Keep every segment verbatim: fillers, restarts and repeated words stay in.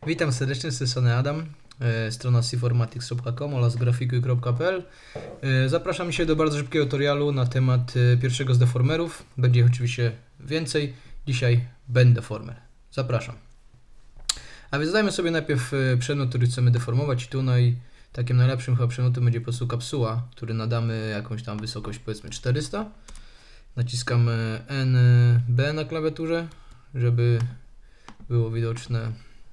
Witam serdecznie, z tej strony Adam, e, strona seaformatics kropka com oraz grafikuj kropka p l. E, zapraszam się do bardzo szybkiego tutorialu na temat e, pierwszego z deformerów. Będzie ich oczywiście więcej. Dzisiaj bend deformer. Zapraszam. A więc dajmy sobie najpierw e, przedmiot, który chcemy deformować. I tu naj, takim najlepszym chyba przedmiotem będzie po prostu kapsuła, który nadamy jakąś tam wysokość, powiedzmy czterysta. Naciskamy N B na klawiaturze, żeby było widoczne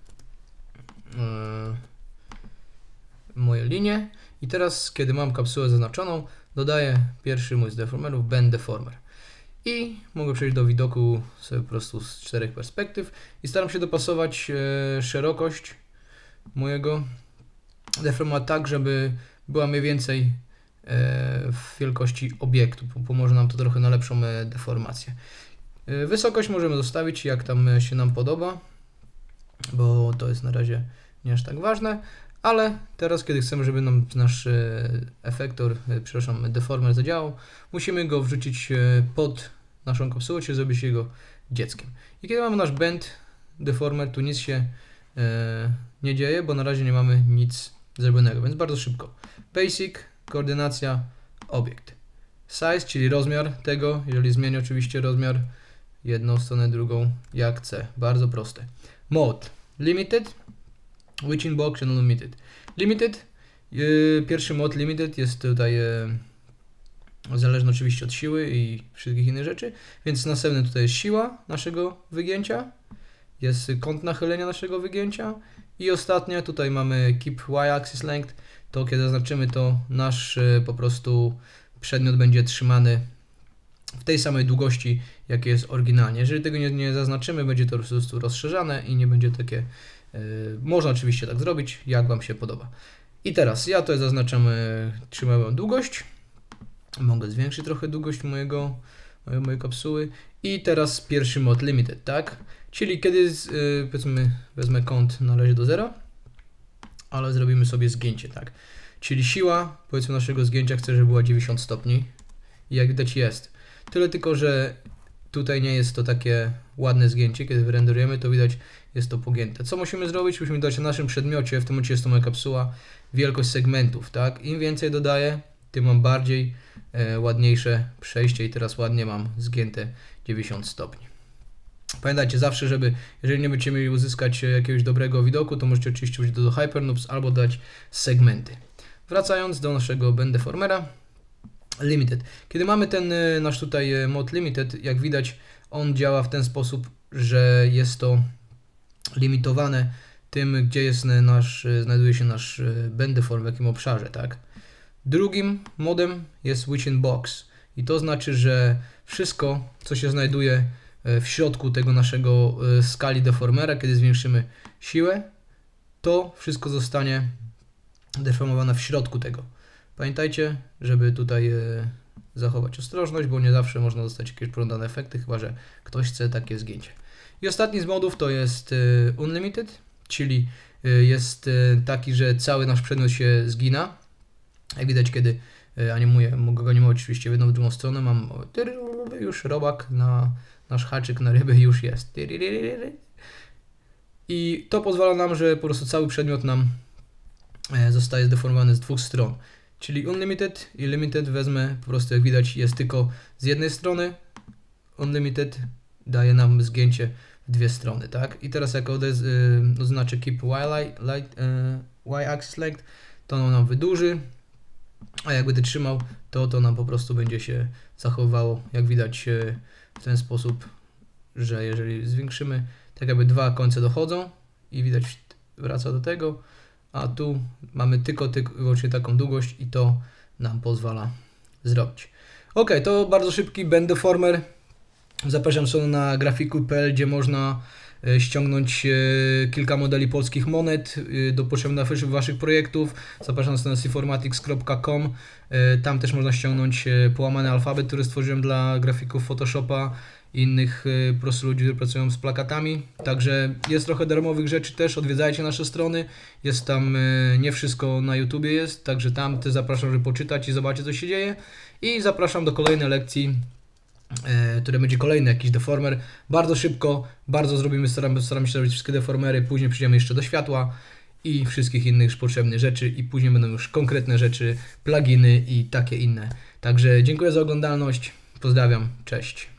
moje linie. I teraz, kiedy mam kapsułę zaznaczoną, dodaję pierwszy mój z deformerów, bend deformer. I mogę przejść do widoku sobie po prostu z czterech perspektyw i staram się dopasować e, szerokość mojego deformera tak, żeby była mniej więcej e, w wielkości obiektu. Pomoże nam to trochę na lepszą e, deformację. E, wysokość możemy zostawić jak tam e, się nam podoba, bo to jest na razie nie aż tak ważne, ale teraz, kiedy chcemy, żeby nam nasz efektor, przepraszam, deformer zadziałał, musimy go wrzucić pod naszą kapsułę, czyli zrobić jego dzieckiem. I kiedy mamy nasz bend deformer, tu nic się e, nie dzieje, bo na razie nie mamy nic zrobionego, więc bardzo szybko. Basic, koordynacja, obiekt. Size, czyli rozmiar tego, jeżeli zmienię oczywiście rozmiar jedną stronę, drugą, jak chcę. Bardzo proste. Mode. Limited, Within Box and Unlimited. Limited, yy, pierwszy mod Limited jest tutaj yy, zależny oczywiście od siły i wszystkich innych rzeczy, więc następny tutaj jest siła naszego wygięcia, jest kąt nachylenia naszego wygięcia i ostatnia tutaj mamy Keep Y-Axis Length, to kiedy zaznaczymy to nasz yy, po prostu przedmiot będzie trzymany w tej samej długości, jakie jest oryginalnie. Jeżeli tego nie, nie zaznaczymy, będzie to po prostu rozszerzane i nie będzie takie... Yy, można oczywiście tak zrobić, jak Wam się podoba. I teraz ja tutaj zaznaczam, yy, trzymałem długość. Mogę zwiększyć trochę długość mojego, mojej, mojej kapsuły. I teraz pierwszy mod limited, tak? Czyli kiedy, yy, powiedzmy, wezmę kąt na razie do zera, ale zrobimy sobie zgięcie, tak? Czyli siła, powiedzmy, naszego zgięcia chcę, żeby była dziewięćdziesiąt stopni. I jak widać jest. Tyle tylko, że tutaj nie jest to takie ładne zgięcie, kiedy wyrenderujemy, to widać, jest to pogięte. Co musimy zrobić? Musimy dodać na naszym przedmiocie, w tym momencie jest to moja kapsuła, wielkość segmentów, tak? Im więcej dodaję, tym mam bardziej e, ładniejsze przejście i teraz ładnie mam zgięte dziewięćdziesiąt stopni. Pamiętajcie zawsze, żeby, jeżeli nie będziecie mieli uzyskać jakiegoś dobrego widoku, to możecie oczywiście użyć do Hypernoob albo dać segmenty. Wracając do naszego bend deformera. Limited. Kiedy mamy ten nasz tutaj mod limited, jak widać, on działa w ten sposób, że jest to limitowane tym, gdzie jest nasz, znajduje się nasz bend deformer, w jakim obszarze, tak? Drugim modem jest within box i to znaczy, że wszystko, co się znajduje w środku tego naszego skali deformera, kiedy zwiększymy siłę, to wszystko zostanie deformowane w środku tego. Pamiętajcie, żeby tutaj e, zachować ostrożność, bo nie zawsze można dostać jakieś pożądane efekty, chyba że ktoś chce takie zgięcie. I ostatni z modów to jest e, Unlimited, czyli e, jest e, taki, że cały nasz przedmiot się zgina. Jak widać, kiedy e, animuję, mogę go animować oczywiście w jedną, w drugą stronę, mam już robak na nasz haczyk na ryby już jest. I to pozwala nam, że po prostu cały przedmiot nam e, zostaje zdeformowany z dwóch stron. Czyli Unlimited i Limited wezmę, po prostu jak widać jest tylko z jednej strony, Unlimited daje nam zgięcie w dwie strony, tak? I teraz jak odez, y, oznaczę Keep Y-Axis Length, to on nam wydłuży, a jak będę trzymał, to to nam po prostu będzie się zachowywało, jak widać y, w ten sposób, że jeżeli zwiększymy, tak jakby dwa końce dochodzą i widać wraca do tego, a tu mamy tylko, tylko wyłącznie taką długość i to nam pozwala zrobić. Ok, to bardzo szybki bend deformer. Zapraszam sobie na grafikuj kropka p l, gdzie można ściągnąć kilka modeli polskich monet do potrzebnych waszych projektów. Zapraszam na stronę seaformatics kropka com. Tam też można ściągnąć połamany alfabet, który stworzyłem dla grafików Photoshopa i innych po prostu ludzi, którzy pracują z plakatami. Także jest trochę darmowych rzeczy też, odwiedzajcie nasze strony. Jest tam, nie wszystko na YouTubie jest, także tam też zapraszam, żeby poczytać i zobaczyć, co się dzieje. I zapraszam do kolejnej lekcji e, które będzie kolejny jakiś deformer. Bardzo szybko, bardzo zrobimy, staramy, staramy się zrobić wszystkie deformery, później przejdziemy jeszcze do światła i wszystkich innych już potrzebnych rzeczy i później będą już konkretne rzeczy, pluginy i takie inne. Także dziękuję za oglądalność, pozdrawiam, cześć.